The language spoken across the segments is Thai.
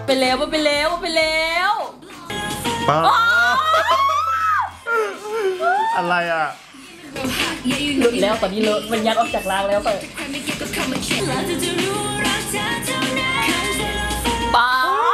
ไปแล้วไปแล้วไปแล้วป้าอะไรอ่ะหลุดแล้วตอนนี้เลอะมันยัดออกจากรางแล้วไปป้า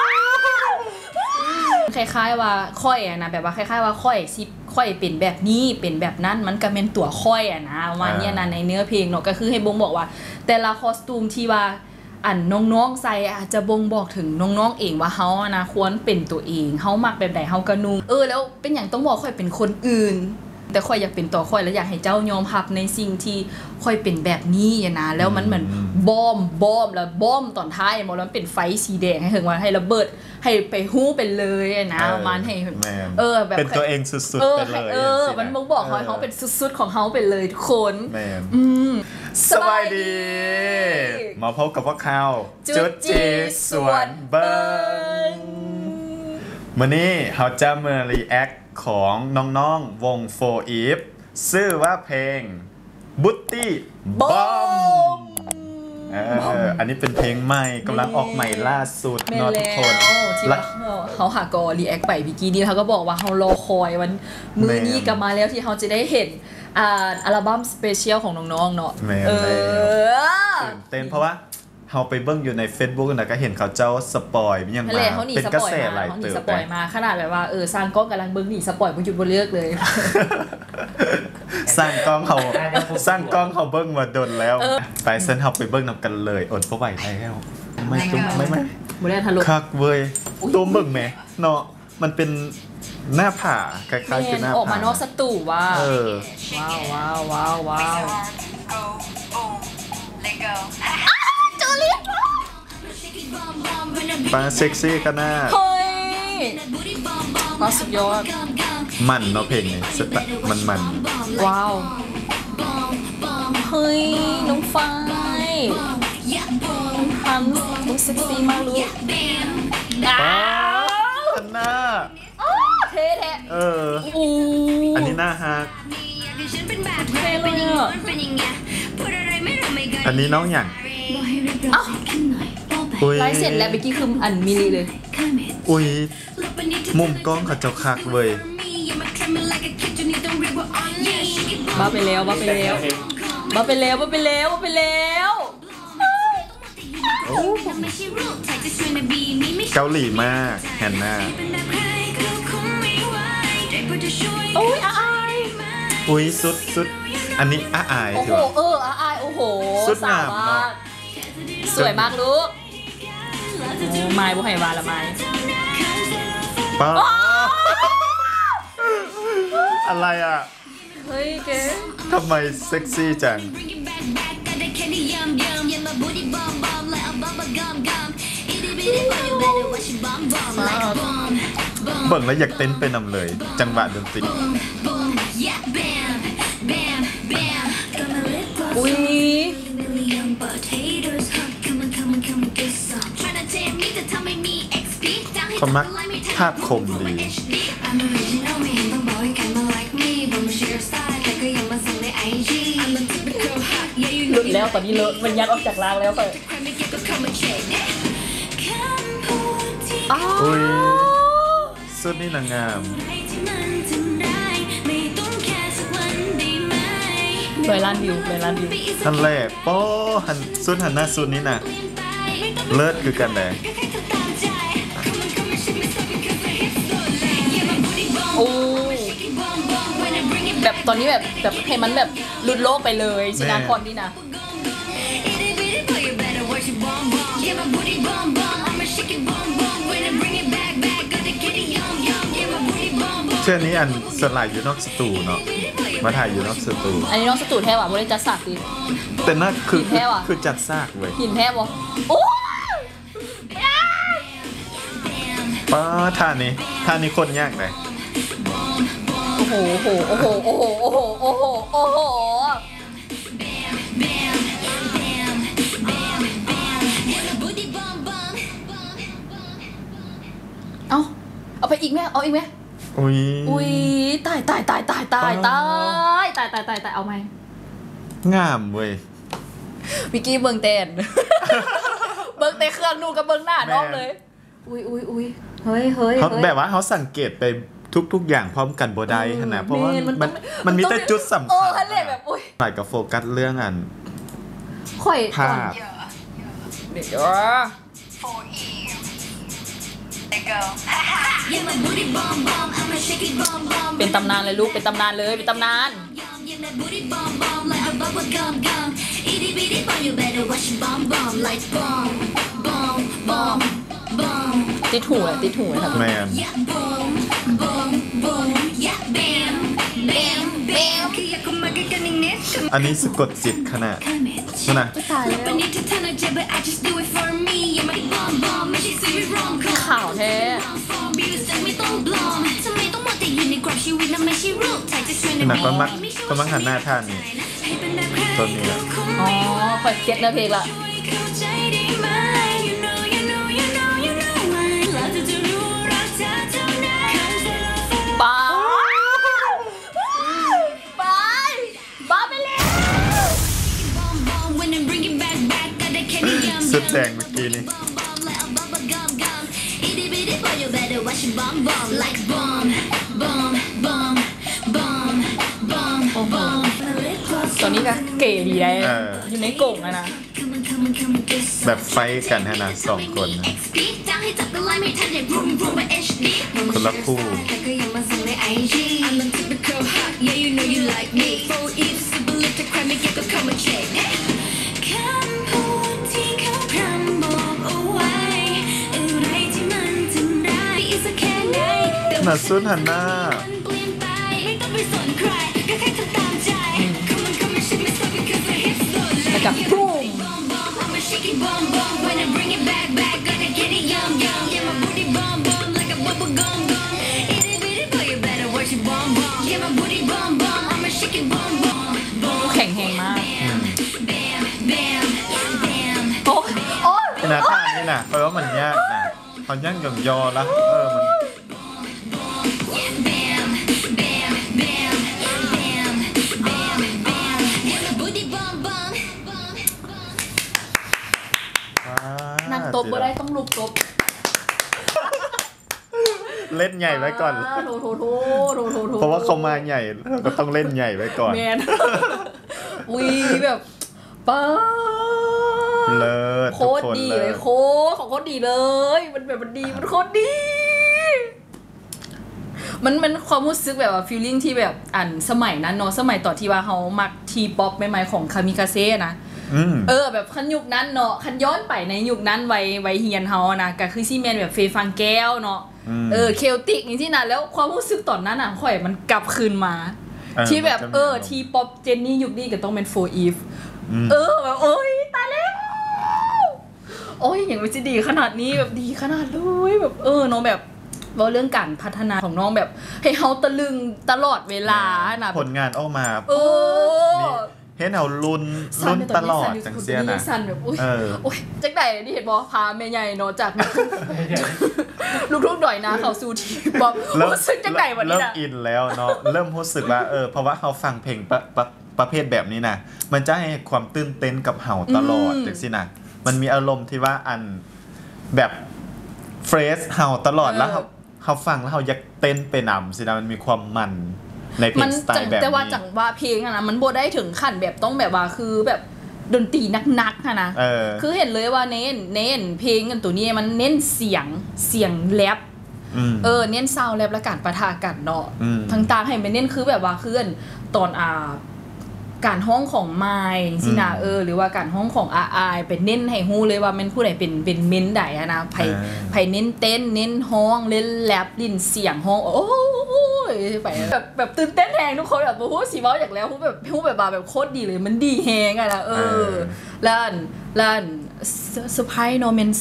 คล้ายๆว่าค่อยอะนะแบบว่าคล้ายๆว่าค่อยซิค่อยเป็นแบบนี้เป็นแบบนั้นมันก็เป็นตัวค่อยอะนะวันนี้นะในเนื้อเพลงเนาะก็คือให้บ่งบอกว่าแต่ละคอสตูมที่ว่าอันน้องๆใส่อาจจะบ่งบอกถึงน้องๆเองว่าเฮานะควรเป็นตัวเองเฮามักแบบใดเฮากระนุ่งแล้วเป็นอย่างต้องบอกค่อยเป็นคนอื่นแต่ค่อยอยากเป็นตัวค่อยแล้วอยากให้เจ้ายอมรับในสิ่งที่ค่อยเป็นแบบนี้นะแล้วมันเหมือนบอมแล้วบอมตอนท้ายมันเป็นไฟสีแดงให้ถึงว่าให้ระเบิดให้ไปฮู้ไปเลยนะมันให้แบบเป็นตัวเองสุดๆไปเลยมันบอกเขาเป็นสุดๆของเขาไปเลยทุกคนสบายดีมาพบกับพวกเขาจุดจีสวนเบิ้งวันนี้เขาจะมารีแอคของน้องๆวง4 Eve ชื่อว่าเพลง Booty Bomb อันนี้เป็นเพลงใหม่กำลังออกใหม่ล่าสุดนอทุกคนที่เขาหากอรีแอคไปพี่กี้นี้เขาก็บอกว่าเขารอคอยวันมือนี้กลับมาแล้วที่เขาจะได้เห็นอัลบั้มสเปเชียลของน้องๆเนาะตื่นเต้นเพราะว่าเขาไปเบิ้งอยู่ใน Facebook นะก็เห็นเขาเจ้าสปอยยังมาเป็นกระแสหลายเติบสปอยมาขนาดแบบว่าสร้างกล้องกำลังเบิ้งหนีสปอยมันหยุดบนเลือกเลยสร้างกล้องเขาเบิ้งมาโดนแล้วไปเส้นเขาไปเบิ้งนำกันเลยอดเพราะไหวแล้วไม่บุเรศทะลุคักเว้ยตัวเบิ้งแม่เนาะมันเป็นหน้าผาคล้ายๆคือหน้าผาออกมานอกสตูว่าว้าวจูเลียปลาเซ็กซี่กันหน้าเฮ้ยมาสุดยอดมันเนาะเพลงนี้สไตล์มันว้าวเฮ้ยน้องฟ้ายฮันน้องเซ็กซี่มากลูกกันหน้าเท่แท้อันนี้หน้าฮักเท่เลยอันนี้น้องอย่างไลฟ์เสร็จแล้วเมื่อกี้คืออันมิลลิเลยมุมกล้องเขาเจ้าคักเว้ยบ้าไปแล้วเกาหลีมากแฮนนาสุดอันนี้อายถือว่าอายโอ้โหสุดงามเนาะสวยมากลูกไม้บุไฮวาละไม้ป้าอะไรอ่ะเฮ้ยเก๋ทำไมเซ็กซี่จังเบิ่งแล้วอยากเต้นไปนำเลยจังหวะดนตรีเขามักภาพคมดีหลุดแล้วตอนนี้เลอะมันยัดออกจากรางแล้วไปสุดนี่นางงาม 100 ล้านวิวท่านแรกป้อหันสุดหันหน้าสุดนี้น่ะเลิศคือกันแดงแบบตอนนี้แบบให้มันแบบหลุดโลกไปเลยชินาคอนนี่นะเชื่อนี้อันสลายอยู่นอกสตูเนาะมาถ่ายอยู่นอกสตูอันนี้นอกสตูแท้ว่ะบริจัดสากดิแต่น่าคือจัดซากเว้ยหินแท้บ่โอ้ป้าท่านี้คนยากเลยโอ้โหเอาไปอีกไหมเอาอีกไหมอุ้ยตายเอาไหมงามเว้ยวิกกี้เบิ่งเต้นเครื่องนู่นกับเบิ่งหน้าน้องเลยอุ้ยเฮ้ยเขาแบบว่าเขาสังเกตไปทุกอย่างพร้อมกันบ่ได้ขนาดเพราะว่ามันมีแต่จุดสำคัญคันเลยแบบอุ้ยหมายกับโฟกัสเรื่องอันค่อยภาพเดี๋ยวเป็นตำนานเลยลูกเป็นตำนานเลยเป็นตำนานติดหูเลยครับแมนอันนี้สะกดจิตขนาดนั่นนะข่าวแท้ขนาดก็มักหันหน้าท่านนี่ต้นนี้แหละอ๋อคอยเก็ตแล้วเพลงละสุดแดงเมื่อกี้นี้ตอนนี้ก็เก๋ดีเลยอยู่ในกล่องนะแบบไฟกันฮะนะ2 คนคนละคู่น่าสุดหันหน้าแล้วกับพุ่งแข็งแรงมากนี่นะท่านี่นะเพราะว่ามันยากนะเขาย่างหย่อนยอแล้วมันนั่งตบบ่ได้ต้องลุกตบเล่นใหญ่ไว้ก่อนเพราะว่าเขามาใหญ่ก็ต้องเล่นใหญ่ไว้ก่อนแมนวีแบบป้าเลิศโคตรดีเลยโคตรดีเลยมันแบบมันดีมันโคตรดีมันความรู้สึกแบบว่าฟีลลิ่งที่แบบสมัยนั้นเนาะสมัยต่อที่ว่าเขามักทีป๊อปใหม่ๆของคามิคาเซ่นะแบบคันยุคนั้นเนาะคันย้อนไปในยุคนั้นไวเฮียนเฮานะก็คือซีเมนแบบเฟย์ฟังแก้วเนาะเคลติกนี่ที่นั่นแล้วความรู้สึกตอนนั้นข่อยมันกลับคืนมาที่แบบทีป๊อปเจนนี่ยุคนี้ก็ต้องเป็นโฟอีฟแบบโอ๊ยตายแล้วโอ๊ยอย่างมันจะดีขนาดนี้แบบดีขนาดเลยแบบเนาะแบบว่าเรื่องการพัฒนาของน้องแบบให้เฮาตะลึงตลอดเวลานะผลงานออกมาเห็นเอาลุ้นตลอดจังเสียนะสั่นแบบโอ๊ยจังได๋นี่เห็นบ่พาแม่ใหญ่เนาะจากลูกๆดอยนะเข้าสู่ทีป๊อปรู้สึกจังได๋วันนี้เริ่มอินแล้วเนาะเริ่มรู้สึกว่าเพราะว่าเฮาฟังเพลงประเภทแบบนี้นะมันจะให้ความตื่นเต้นกับเฮาตลอดจังซี่นะมันมีอารมณ์ที่ว่าแบบเฟรชเฮาตลอดแล้วเขาฟังแล้วเขาอยากเต้นไปนำสินะมันมีความมันในเพลงสไตล์แบบนี้แต่ว่าจังว่าเพลงนะมันบ่ได้ถึงขั้นแบบต้องแบบว่าคือแบบดนตรีนักๆนะคือเห็นเลยว่าเน้นเพลงกันตัวนี้มันเน้นเสียงแรปเน้นซาวด์แรปและการปะทะกันเนาะต่างๆให้มันเน้นคือแบบว่าคือตอนการห้องของไมล์สินะหรือว่าการห้องของอาเป็นเน้นให้ฮู้เลยว่ามันผู้ใดเป็นเม้นใดนะไผเน้นเต้นเน้นห้องเล่นแรปลิ้นเสียงห้องโอ้ยไปแบบตื่นเต้นแฮงทุกคนแบบโอ้โหสิเว้าอยากแล้วฮู้แบบโคตรดีเลยมันดีแฮงนะแล้วเซอร์ไพรส์เนาะมัน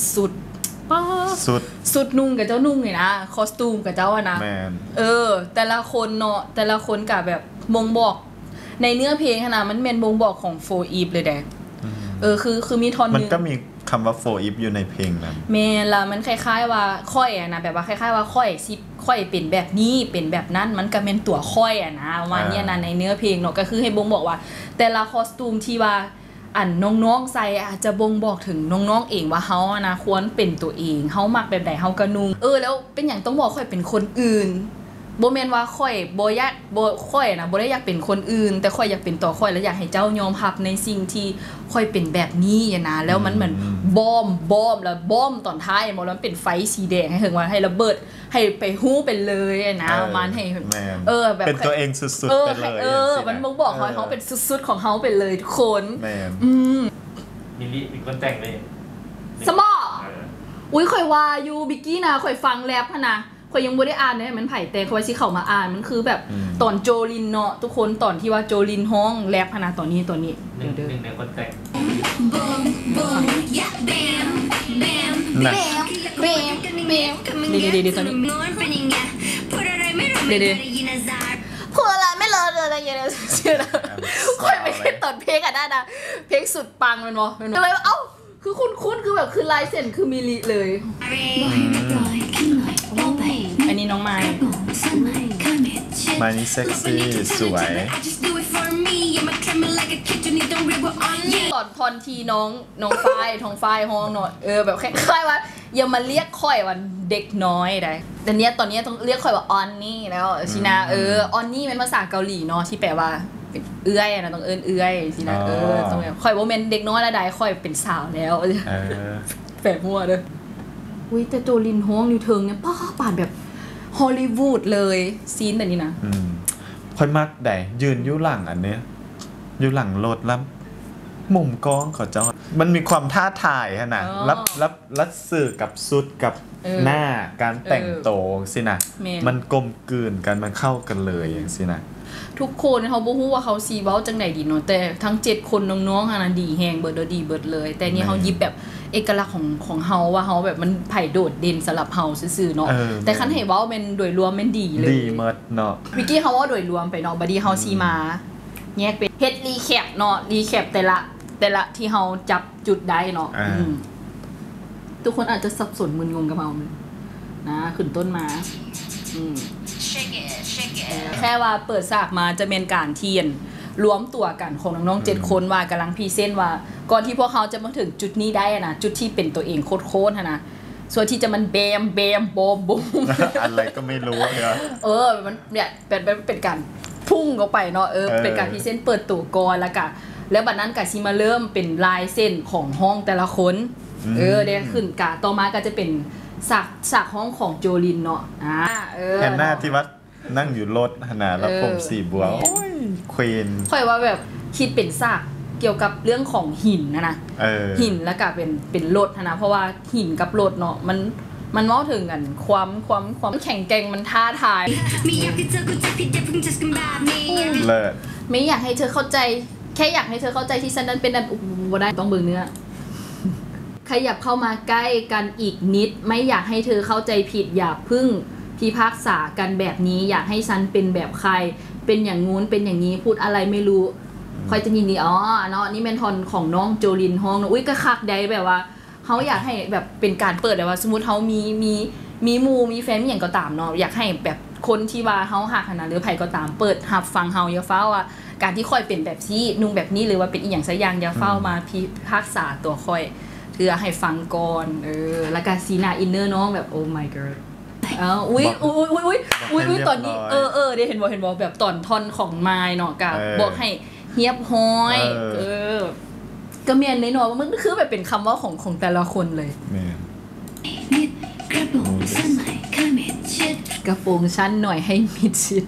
สุดนุ่งกับเจ้านุ่งนี่นะคอสตูมกับเจ้านะแต่ละคนเนาะแต่ละคนก็แบบบ่งบอกในเนื้อเพลงขนาดมันเป็นบ่งบอกของโฟอีฟเลยแดคือมีท่อนนึงมันก็มีคำว่าโฟอีฟอยู่ในเพลงนั้นแม่ละมันคล้ายๆว่าค่อยนะแบบว่าคล้ายๆว่าค่อยเป็นแบบนี้เป็นแบบนั้นมันก็เป็นตัวค่อยนะว่าเนี่ยนะในเนื้อเพลงเนาะก็คือให้บ่งบอกว่าแต่ละคอสตูมที่ว่าอันน้องๆใส่อาจจะบ่งบอกถึงน้องๆเองว่าเฮานะควรเป็นตัวเองเฮามักแบบใดเฮาก็นุ่งแล้วเป็นหยังต้องบอกค่อยเป็นคนอื่นบ่แม่นว่าค่อยบ่อยากบ่ค่อยนะบ่ได้อยากเป็นคนอื่นแต่ค่อยอยากเป็นตัวค่อยแล้วอยากให้เจ้ายอมรับในสิ่งที่ค่อยเป็นแบบนี้นะแล้วมันเหมือนบอมแล้วบอมตอนท้ายบ่แล้วมันเป็นไฟสีแดงให้ถึงว่าให้ระเบิดให้ไปฮู้ไปเลยนะมันให้แบบเป็นตัวเองสุดๆไปเลยมันบอกให้เขาเป็นสุดๆของเขาไปเลยทุกคนมิลลิมีคนแต่งเลยสมออุ้ยค่อยว่าอยู่บิกกี้นะค่อยฟังแรปนะข่อยยังบ่ได้อ่านเลยมันไผ่แต่ข่อยสิเข้ามาอ่านมันคือแบบตอนโจลินเนาะทุกคนตอนที่ว่าโจลินฮ้องแรปพนะตอนนี้หนึ่งในคนแต่งดีตอนนี้ดีพูดอะไรไม่เลอะอะไรอย่างเงี้ยชื่อนะข่อยไม่เคยตอนเพลงอ่ะได้นะเพลงสุดปังมันบ่เลยเอ้าคือคุ้นคือแบบคือลายเซ็นคือมิลิเลยอันนี้น้องไม้นี่เซ็กซี่สวยตอนทอนทีน้องฝ้ายทองฝ้ายห้องหน่อยแบบคล้ายๆว่าอย่ามาเรียกค่อยว่าเด็กน้อยได้แต่เนี้ยตอนนี้ต้องเรียกค่อยว่าออนนี่แล้วชินะออนนี่เป็นภาษาเกาหลีเนาะที่แปลว่าเอื้อยนะต้องเอื้อยสินะต้องแบบค่อยบ่แม่นเด็กน้อยละใดค่อยเป็นสาวแล้วแปลมั่วเด้ออุ้ยแต่โจลินฮ้องนิวเทิงเนี่ยป้าปาดแบบฮอลลีวูดเลยซีนแบบนี้นะค่อยมักได้ยืนอยู่หลังอันเนี้ยอยู่หลังรถแล้วมุมกล้องเขาเจ้ามันมีความท้าทายฮะนะรับสื่อกับสุดกับหน้าการแต่งตัวสินะมันกลมกลืนกันมันเข้ากันเลยอย่างสินะทุกคนเขาบ่ฮู้ว่าเขาซีเว้าจังได๋ดีเนาะแต่ทั้ง7คนน้องๆน่ะดีแฮงเบิดดีเบิดเลยแต่นี่เฮาหยิบแบบเอกลักษณ์ของเฮาว่าเฮาแบบมันไผโดดเด่นสำหรับเฮาซื่อๆเนาะแต่คันให้เว้าแม่นโดยรวมแม่นดีเลยดีหมดเนาะวิกกี้เฮาว่าโดยรวมไปเนาะบัดนี้เฮาสิมาแยกเป็นเฮ็ดรีแคปเนาะรีแคปแต่ละที่เฮาจับจุดได้เนาะทุกคนอาจจะสับสนมึนงงกับเฮานะขึ้นต้นมาแค่ว่าเปิดฉากมาจะเป็นการเทียนรวมตัวกันของน้องๆ7คนว่ากำลังพรีเซนต์ว่าก่อนที่พวกเขาจะมาถึงจุดนี้ได้นะจุดที่เป็นตัวเองโคตรๆนะส่วนที่จะมันแบมบอมบูมอะไรก็ไม่รู้เนี่ยมันเนี่ยเป็นการพุ่งเข้าไปเนาะเป็นการพรีเซนต์เปิดตัวก่อนแล้วบัดนั้นก็สิมาเริ่มเป็นลายเส้นของห้องแต่ละคนได้ขึ้นกะต่อมาก็จะเป็นฉากห้องของโจลินเนาะเห็นหน้าที่วัดนั่งอยู่รถหนาแล้วผมสีบัวโอ้ยควีนค่อยว่าแบบคิดเป็นฉากเกี่ยวกับเรื่องของหินนะหินแล้วก็เป็นรถนะเพราะว่าหินกับรถเนาะมันเว้าถึงกันความแข็งแกร่งมันท้าทายเลิศไม่อยากให้เธอเข้าใจแค่อยากให้เธอเข้าใจที่ฉันนั้นเป็นดันบ่ได้ต้องเบิ่งเนื้อขยับเข้ามาใกล้กันอีกนิดไม่อยากให้เธอเข้าใจผิดอย่าพึ่งพิพากษากันแบบนี้อยากให้ฉันเป็นแบบใครเป็นอย่างงู้นเป็นอย่างนี้พูดอะไรไม่รู้ค่อยจะยินดีเนาะนี่เมนทอนของน้องโจลินฮ้องอุ้ยก็คักได้แบบว่าเขาอยากให้แบบเป็นการเปิดเลยว่าสมมุติเขามีหมู่มีแฟนมีอย่างก็ตามเนาะอยากให้แบบคนที่ว่าเขาหักขนาดหรือไผก็ตามเปิดหับฟังเฮาอย่าเฝ้าว่าการที่ค่อยเป็นแบบนี้นุ่งแบบนี้หรือว่าเป็นอีหยังสักอย่างอย่าเฝ้ามาพิพากษาตัวค่อยเพื่อให้ฟังก่อนแล้วก็ซีนาอินเนอร์น้องแบบโอ้ my god อุ้ยตอนนี้ได้เห็นบอกแบบตอนท่อนของไมล์เนาะกับบอกให้เฮียบห้อยก็เมียนในหน่อยว่ามันคือแบบเป็นคำว่าของแต่ละคนเลยกระโปรงชั้นหน่อยให้มิดชิด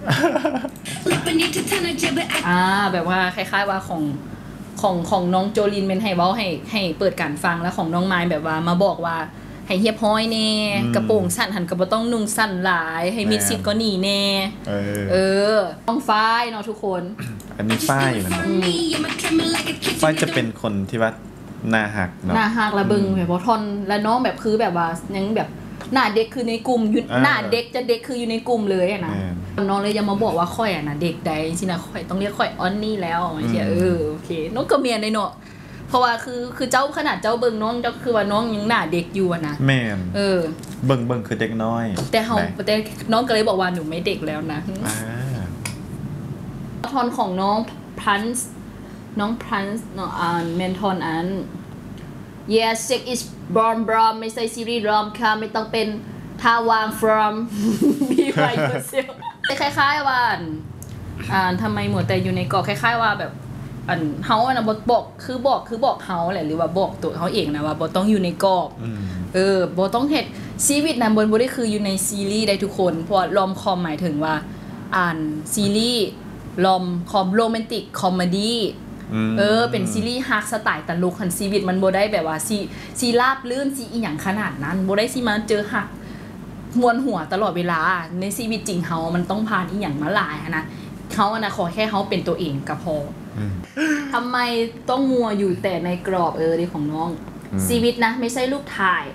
แบบว่าคล้ายๆว่าของน้องโจลินเป็นให้เว้าให้เปิดการฟังแล้วของน้องไมล์แบบว่ามาบอกว่าให้เฮียบห้อยแน่กระโปรงสั้นหันก็บ่ต้องนุ่งสั้นหลายให้มิดชิดก็หนีแน่ต้องฝ้ายเนาะทุกคนอันนี้ฝ้ายมันฝ้ายจะเป็นคนที่ว่าหน้าหักเนาะหน้าหักแล้วเบิ่งแบบว่าทอนแล้วน้องแบบคือแบบว่ายังแบบหน้าเด็กคือในกลุ่มหน้าเด็กจะเด็กคืออยู่ในกลุ่มเลยนะน้องเลยยังมาบอกว่าค่อยนะเด็กใดสินะค่อยต้องเรียกค่อยออนนี่แล้วไม่ใช่โอเคน้องก็เมียนในเนาะเพราะว่าคือเจ้าขนาดเจ้าเบิ่งน้องเจ้าคือว่าน้องยังหน้าเด็กอยู่นะแม่นเบิ่งคือเด็กน้อยแต่น้องก็เลยบอกว่าหนูไม่เด็กแล้วนะทอนของน้องพันส์น้องพรันส์เนาะเมนทอนอัน yes sex is brom ไม่ใช่ซีรีส์รอมค่ะไม่ต้องเป็นท่าวาง from be by yourself คล้ายๆว่าทำไมหมดแต่อยู่ในกรอบคล้ายๆว่าแบบเฮานะบอกคือบอกเฮาแหละหรือว่าบอกตัวเฮาเองนะว่าบ่ต้องอยู่ในกรอบบ่ต้องเฮ็ดชีวิตนั้นบ่ได้คืออยู่ในซีรีส์ได้ทุกคนเพราะรอมคอมหมายถึงว่าซีรีส์รอมคอมโรแมนติกคอมเมดี้เป็นซีรีส์ฮักสไตล์ตลกหันชีวิตมันบ่ได้แบบว่าซีราบลื่นซีอีหยังขนาดนั้นบ่ได้สิมาเจอฮักมวนหัวตลอดเวลาในชีวิตจริงเฮามันต้องผ่านอีหยังมาหลายนะเขาขอแค่เขาเป็นตัวเองก็พอทำไมต้องมัวอยู่แต่ในกรอบดีของน้องชีวิตนะไม่ใช่รูปถ่าย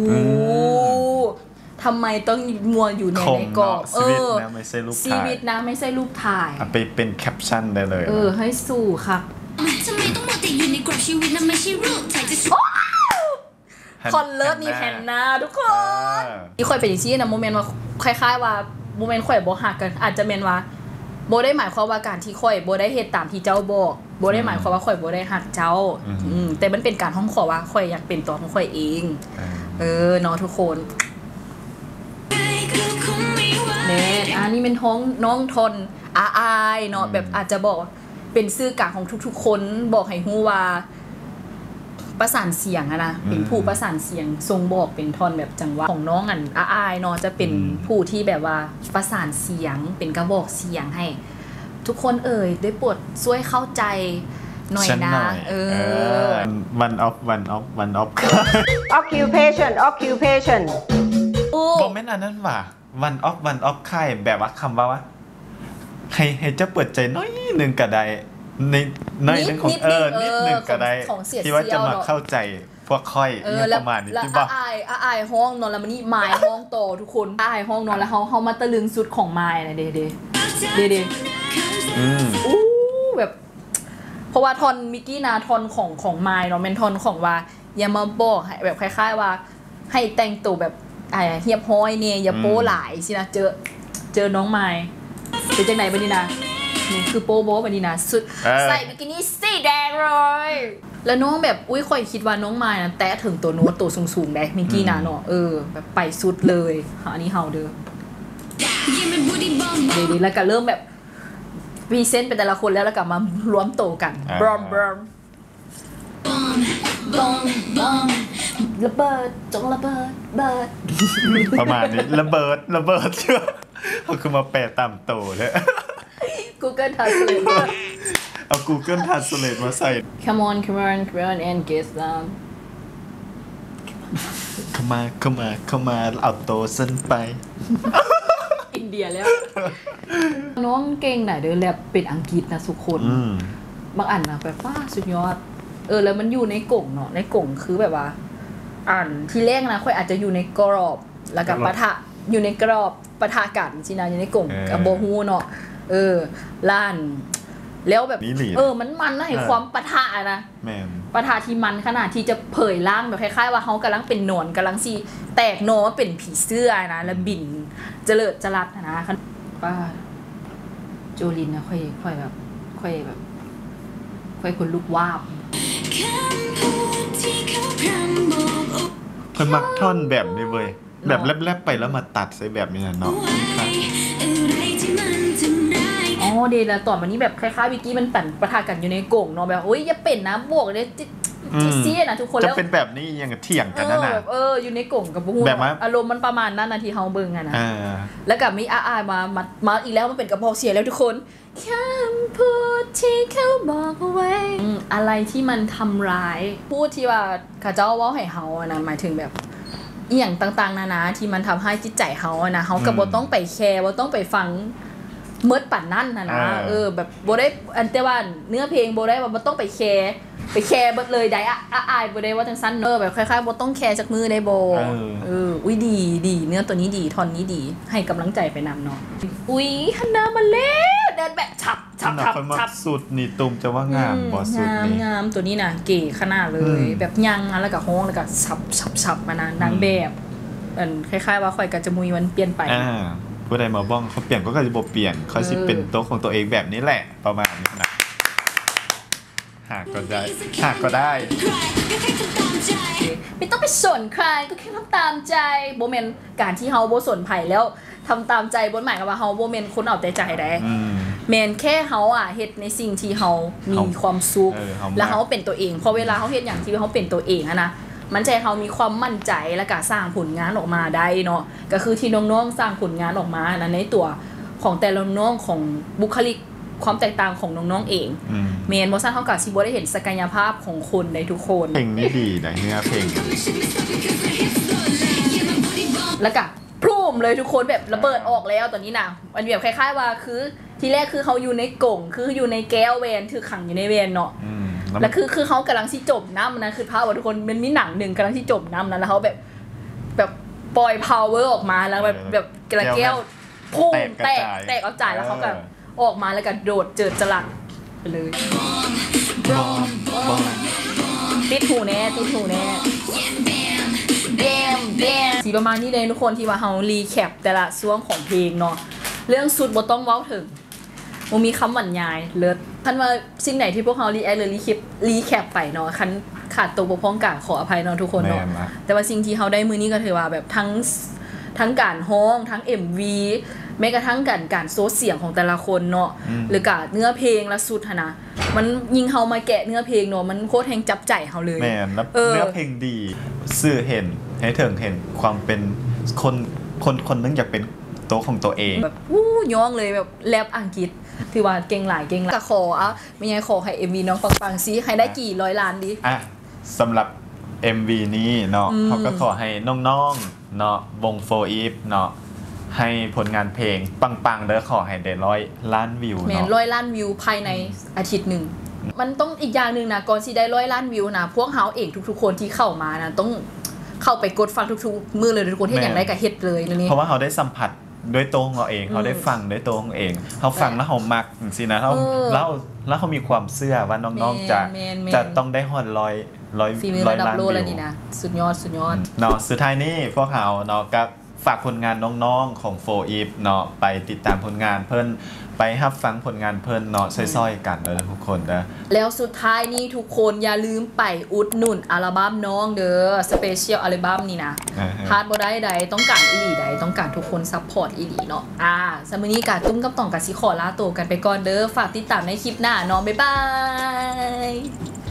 ทำไมต้องมัวอยู่ในกรอบชีวิตนะไม่ใช่รูปถ่ายชีวิตนะไม่ใช่รูปถ่ายไปเป็นแคปชั่นได้เลยให้สู้ค่ะทำไมต้องมัวแต่อยู่ในกรอบชีวิตนะไม่ใช่รูปถ่ายจะคอนเลิศนี่แฮนนาทุกคนที่ค่อยเป็นอย่างนี้นะโมเมนต์ว่าคล้ายๆว่าโมเมนต์ค่อยบ่หักกันอาจจะเมนว่าโบได้หมายความว่าการที่ค่อยโบได้เฮ็ดตามที่เจ้าบอกโบได้หมายความว่าค่อยโบได้หักเจ้าแต่มันเป็นการห้องขอว่าค่อยอยากเป็นตัวของค่อยเองเนาะทุกคนเนี่ยนี่เป็นท้องน้องทนอายเนาะแบบอาจจะบอกเป็นสื่อกลางของทุกๆคนบอกให้ฮู้ว่าประสานเสียงนะเป็นผู้ประสานเสียงทรงบอกเป็นทอนแบบจังหวะของน้องอายเนาะจะเป็นผู้ที่แบบว่าประสานเสียงเป็นกระบอกเสียงให้ทุกคนได้โปรดช่วยเข้าใจหน่อยนะ one of occupation บอกไม่นานนั้นว่ะ one of ค่ายแบบว่าคำว่าให้จะเปิดใจน้อยนึงก็ได้ในนึงของนิดนึงก็ได้ที่ว่าจะมาเข้าใจพวกค่อยประมาณนี้ที่บอกอายห้องนอนแล้วมันนี่ไม้ห้องโตทุกคนอายห้องนอนแล้วเฮามาตะลึงสุดของไม้นะเดแบบเพราะว่าทอนมิกกี้นาทอนของไม้เนาะเป็นทอนของว่าอย่ามาบอกให้แบบคล้ายๆว่าให้แต่งตัวแบบเฮียบห้อยเนี่ยอย่าโป้หลายสินะเจอน้องไม้เป็นจังไหนบัดนี้นะนี่คือโป๊โบ๊บัดนี้นะสุดใส่บิกินี่สีแดงเลยแล้วน้องแบบค่อยคิดว่าน้องไม้นะแตะถึงตัวโน้ตตัวสูงๆได้มิกกี้นาเนาะแบบไปสุดเลยอันนี้เฮาเด้อดีแล้วก็เริ่มแบบพรีเซนต์เป็นแต่ละคนแล้วก็มารวมโตกันบอมระเบิดจงระเบิดประมาณนี้ระเบิดเชื่อเขาคือมาแปลตามโตเลย Google Translate เอา Google Translate มาใส่ Come on and guess them เข้ามาเอาโตเส้นไปอินเดียแล้วน้องเก่งไหนเด้อแลบเป็นอังกฤษนะทุกคนบางอันนะแบบว่าสุดยอดแล้วมันอยู่ในกล่องเนาะในกล่องคือแบบว่าทีแรกนะค่อยอาจจะอยู่ในกรอบแล้วก็ปะทะอยู่ในกรอบปะทะกันสินะอยู่ในกล่องกับโบฮูเนาะล้านแล้วแบบมันนะให้ความปะทะนะปะทะที่มันขนาดที่จะเผยร่างแบบคล้ายๆว่าเขากำลังเป็นหนอนกำลังสิแตกโนว่าเป็นผีเสื้อนะแล้วบินเจริญจรัสนะป้าโจลินนะค่อยคนลุกวาบคนมักท่อนแบบนี้เว้ยแบบแลบๆไปแล้วมาตัดใส่แบบนี้นะเนาะเดแล้วตอนวันนี้แบบคล้ายๆวิกกี้มันปั่นประทะกันอยู่ในกล่องเนาะแบบอย่าเป็นนะบวกเลยที่เสียนะทุกคนแล้วจะเป็นแบบนี้ยังเถียงกันนะอยู่ในกล่องกับบูแบบอารมณ์มันประมาณนั้นนะที่เฮาเบิ่งนะแล้วกับมีมาอีกแล้วมันเป็นกระเพาะเสียแล้วทุกคนคำพูดที่เขาบอกเอาไว้อะไรที่มันทำร้ายพูดที่ว่าข้าเจ้าว่าให้เฮานะหมายถึงแบบอีหยังต่างๆนานาที่มันทำให้จิตใจเฮานะเฮาก็บ่ต้องไปแคร์บ่ต้องไปฟังเมิดปั่นนั่นนะแบบโบได้อันแต่ว่าเนื้อเพลงโบได้ว่ามันต้องไปแคร์เบิดเลยได้อายโบได้ว่าจังสั้นแบบคล้ายๆโบต้องแคร์จากมือได้โบอุ้ยดีเนื้อตัวนี้ดีท่อนนี้ดีให้กำลังใจไปนำเนาะอุ้ยฮันนามาเล่เดินแบบฉับสุดนี่ตุ่มจะว่างามบ่สุดนี่งามตัวนี้นะเก๋ขนาดเลยแบบยังแล้วก็ห้องแล้วก็ฉับมานะนางแบบคล้ายๆว่าข่อยกับจมูกมันเปลี่ยนไปผู้ใดมาบ้องเขาเปลี่ยนก็จะบ่เปลี่ยนเขาสิเป็นตัวของตัวเองแบบนี้แหละประมาณนี้นะหากก็ได้หากก็ได้ไม่ต้องไปสนใครก็แค่ทำตามใจโบเมนการที่เฮาโบสนไผ่แล้วทำตามใจบนหมายกับว่าเฮาโบเมนคนเอาแต่ใจได้เมนแค่เฮาเฮ็ดในสิ่งที่เฮามีความสุขแล้วเฮาเป็นตัวเองพอเวลาเฮาเฮ็ดอย่างที่เฮาเป็นตัวเองนะมันใจเฮามีความมั่นใจและก็สร้างผลงานออกมาได้เนาะก็คือที่น้องๆสร้างผลงานออกมานะในตัวของแต่ละน้องของบุคลิกความแตกต่างของน้องๆเองเมนบ่ซั่นเฮาก็สิบ่ได้เห็นศักยภาพของคนในทุกคนเพลงนี้ดีนะเนื้อเพลงแล้วก็พรุ่มเลยทุกคนแบบระเบิดออกแล้วตอนนี้นะมันแบบคล้ายๆว่าคือทีแรกคือเขาอยู่ในกล่องคืออยู่ในแก้วแวนถือขังอยู่ในแวนเนาะแล้วคือเขากำลังที่จมน้ำนะคือพาว่าทุกคนมันมีหนังหนึ่งกำลังที่จมน้ำนะแล้วเขาแบบปล่อย power ออกมาแล้วแบบกระแก้วพุ่งแตกเอาจ่ายแล้วเขาก็ออกมาแล้วก็โดดเจิดจรัสไปเลยติดหูแน่สีประมาณนี้เลยทุกคนที่ว่าเฮารีแคปแต่ละช่วงของเพลงเนาะเรื่องสุดบ่ต้องเว้าถึงมันมีคำบรรยายเลิศท่านว่าสิ่งไหนที่พวกเฮารีแอคหรือรีแคปไปเนาะคันขาดตกบกพร่องกะขออภัยเนาะทุกคนเนาะแต่ว่าสิ่งที่เฮาได้มื้อนี้ก็ถือว่าแบบทั้งการฮ้องทั้ง MV แม้กระทั่งการโซเสียงของแต่ละคนเนาะหรือการเนื้อเพลงและสุดนะมันยิงเฮามาแกะเนื้อเพลงเนาะมันโคตรแฮงจับใจเฮาเลยแม่นแล้วเนื้อเพลงดีสื่อเห็นให้ถึงเห็นความเป็นคนนึงอยากเป็นตัวของตัวเองแบบย่องเลยแบบแรปอังกฤษถือว่าเก่งหลายก็ขอไม่ยังขอให้ MV น้องฟังซิให้ได้กี่ร้อยล้านดิสำหรับ MV นี้เนาะเขาก็ขอให้น้องๆเนาะวง4 Eve เนาะให้ผลงานเพลงปังๆเด้อขอให้ได้100 ล้านวิวเนาะแม่น100 ล้านวิวภายในอาทิตย์นึงมันต้องอีกอย่างนึงนะก่อนสิได้100 ล้านวิวนะพวกเฮาเองทุกๆคนที่เข้ามานะต้องเข้าไปกดฟังทุกๆมื้อเลยทุกคนเฮ็ดอย่างไรก็เฮ็ดเลยนี่เพราะว่าเขาได้สัมผัสด้วยตัวของเราเองเขาได้ฟังด้วยตัวของเองเขาฟังแล้วเขามักจังซี่นะแล้วเขามีความเชื่อว่าน้องๆจะต้องได้ฮอด100 ล้านวิวแล้วนี่นะสุดยอดเนาะสุดท้ายนี้พวกเขาเนาะก็ฝากผลงานน้องๆของ4 Eve เนาะไปติดตามผลงานเพิ่นไปรับฟังผลงานเพิ่นเนาะซ้อยๆกันเด้อทุกคนเด้อแล้วสุดท้ายนี้ทุกคนอย่าลืมไปอุดหนุนอัลบั้มน้องเด้อสเปเชียลอัลบั้มนี่นะพาดบ่ได้ใดต้องการอีหลีใดต้องการทุกคนซัพพอร์ตอีหลีเนาะสำหรับมื้อนี้ก็ตุ้มกับต่องกับสิขอลาตัวกันไปก่อนเด้อฝากติดตามในคลิปหน้าเนาะบ๊ายบาย